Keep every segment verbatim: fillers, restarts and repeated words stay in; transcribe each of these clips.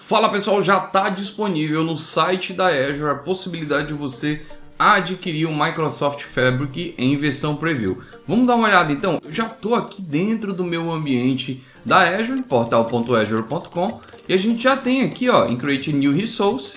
Fala pessoal, já está disponível no site da Azure a possibilidade de você adquirir o Microsoft Fabric em versão preview. Vamos dar uma olhada então? Eu já estou aqui dentro do meu ambiente da Azure, portal ponto azure ponto com, e a gente já tem aqui ó, em Create New Resource,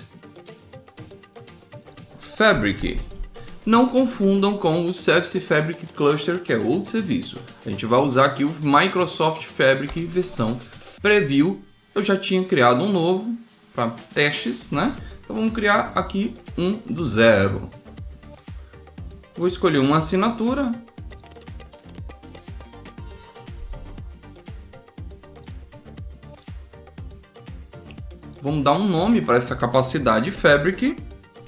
Fabric. Não confundam com o Service Fabric Cluster, que é outro serviço. A gente vai usar aqui o Microsoft Fabric versão preview. Eu já tinha criado um novo para testes, né? Então vamos criar aqui um do zero. Vou escolher uma assinatura. Vamos dar um nome para essa capacidade Fabric.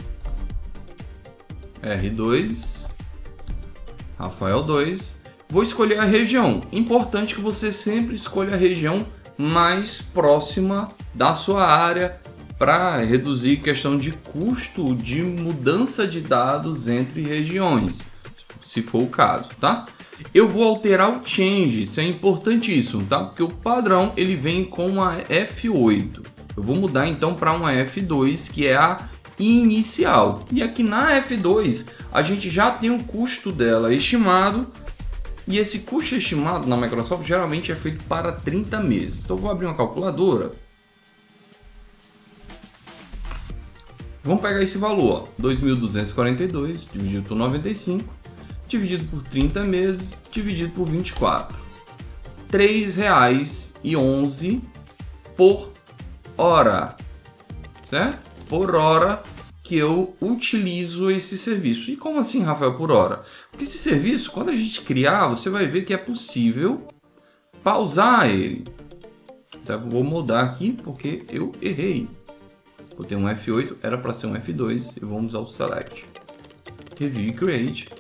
R dois, Rafael dois. Vou escolher a região. Importante que você sempre escolha a região mais próxima da sua área para reduzir questão de custo de mudança de dados entre regiões, se for o caso, tá? Eu vou alterar o change, isso é importantíssimo, tá? Porque o padrão ele vem com a F oito. Eu vou mudar então para uma F dois, que é a inicial. E aqui na F dois a gente já tem o custo dela estimado. E esse custo estimado na Microsoft geralmente é feito para trinta meses. Então eu vou abrir uma calculadora. Vamos pegar esse valor, ó, dois mil duzentos e quarenta e dois dividido por noventa e cinco, dividido por trinta meses, dividido por vinte e quatro. três reais e onze centavos por hora, certo? Por hora que eu utilizo esse serviço. E como assim, Rafael, por hora? Porque esse serviço, quando a gente criar, você vai ver que é possível pausar ele. Então, eu vou mudar aqui porque eu errei. Eu tenho um F oito, era para ser um F dois, e vamos ao Select, Review e Create.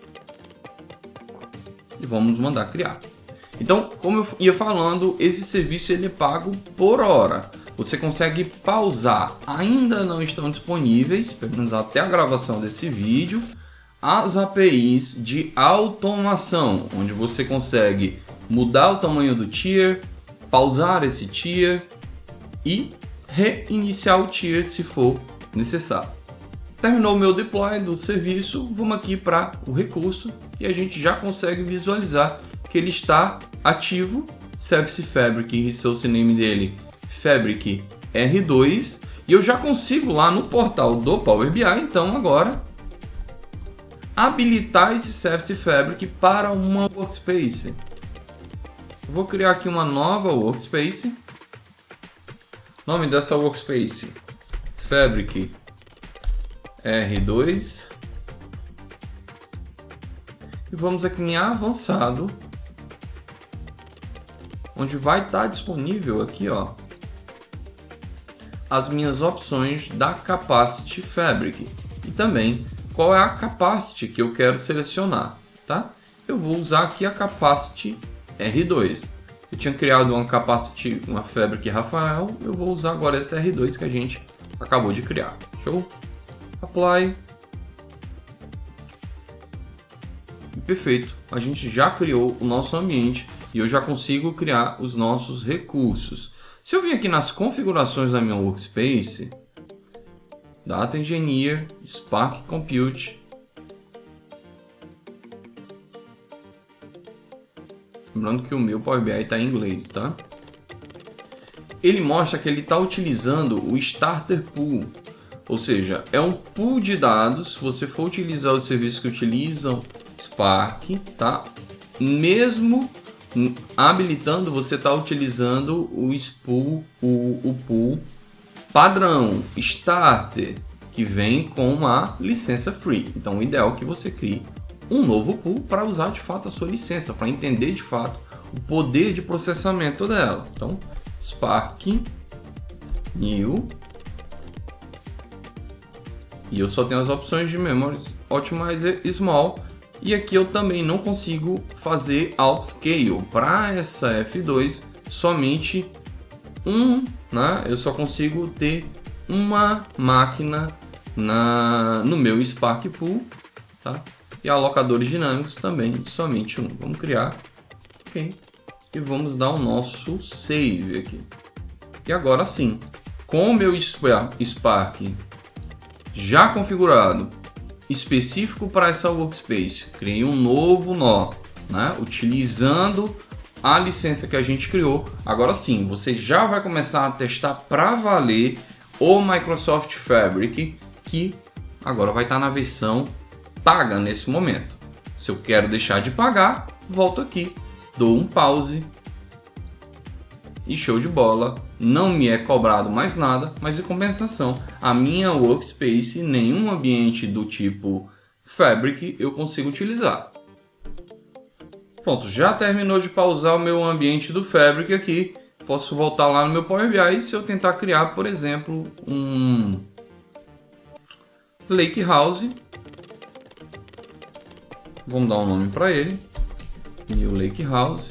E vamos mandar criar. Então, como eu ia falando, esse serviço ele é pago por hora. Você consegue pausar, ainda não estão disponíveis, pelo menos até a gravação desse vídeo, as A P Is de automação, onde você consegue mudar o tamanho do tier, pausar esse tier e reiniciar o tier se for necessário. Terminou o meu deploy do serviço, vamos aqui para o recurso e a gente já consegue visualizar que ele está ativo. Service Fabric, Resource Name dele Fabric R dois, e eu já consigo lá no portal do Power B I, então agora habilitar esse Service Fabric para uma workspace. Eu vou criar aqui uma nova workspace. Nome dessa workspace: Fabric R dois. E vamos aqui em avançado, onde vai estar disponível aqui, ó, as minhas opções da Capacity Fabric e também qual é a Capacity que eu quero selecionar, tá? Eu vou usar aqui a Capacity R dois. Eu tinha criado uma Capacity, uma Fabric Rafael, eu vou usar agora essa R dois que a gente acabou de criar. Show? Apply. E perfeito, a gente já criou o nosso ambiente e eu já consigo criar os nossos recursos. Se eu vir aqui nas configurações da minha workspace, Data Engineer, Spark Compute, lembrando que o meu Power B I está em inglês, tá? Ele mostra que ele está utilizando o Starter Pool, ou seja, é um pool de dados. Se você for utilizar os serviços que utilizam Spark, tá? Mesmo habilitando, você está utilizando o spool, o, o pool padrão Starter, que vem com a licença free. Então o ideal é que você crie um novo pool para usar de fato a sua licença, para entender de fato o poder de processamento dela. Então Spark New, e eu só tenho as opções de Memory Optimizer Small. E aqui eu também não consigo fazer Outscale para essa F dois, somente um, né? Eu só consigo ter uma máquina na, no meu Spark Pool, tá? E alocadores dinâmicos também, somente um. Vamos criar, ok? E vamos dar o nosso save aqui. E agora sim, com o meu Spark já configurado, específico para essa workspace, criei um novo nó, né, utilizando a licença que a gente criou. Agora sim, você já vai começar a testar para valer o Microsoft Fabric, que agora vai estar na versão paga nesse momento. Se eu quero deixar de pagar, volto aqui, dou um pause e show de bola, não me é cobrado mais nada, mas em compensação, a minha workspace, nenhum ambiente do tipo Fabric eu consigo utilizar. Pronto, já terminou de pausar o meu ambiente do Fabric aqui, posso voltar lá no meu Power B I e se eu tentar criar, por exemplo, um Lake House, vamos dar um nome para ele, New Lake House.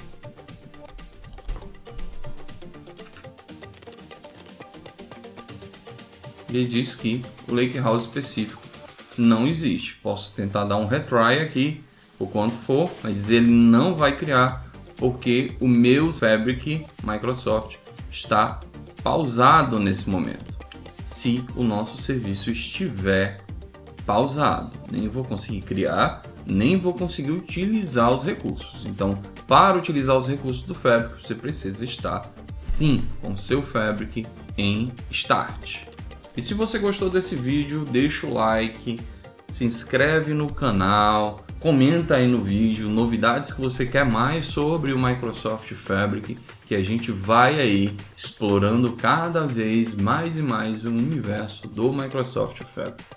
Ele diz que o Lake House específico não existe. Posso tentar dar um retry aqui, o quanto for, mas ele não vai criar porque o meu Fabric Microsoft está pausado nesse momento. Se o nosso serviço estiver pausado, nem vou conseguir criar, nem vou conseguir utilizar os recursos. Então, para utilizar os recursos do Fabric, você precisa estar sim com o seu Fabric em Start. E se você gostou desse vídeo, deixa o like, se inscreve no canal, comenta aí no vídeo novidades que você quer mais sobre o Microsoft Fabric, que a gente vai aí explorando cada vez mais e mais o universo do Microsoft Fabric.